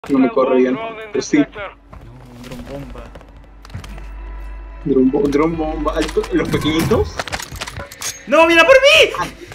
No me corre bien, pero sí. No, un dron bomba. Drum bomba. ¿Los pequeñitos? ¡No, mira por mí!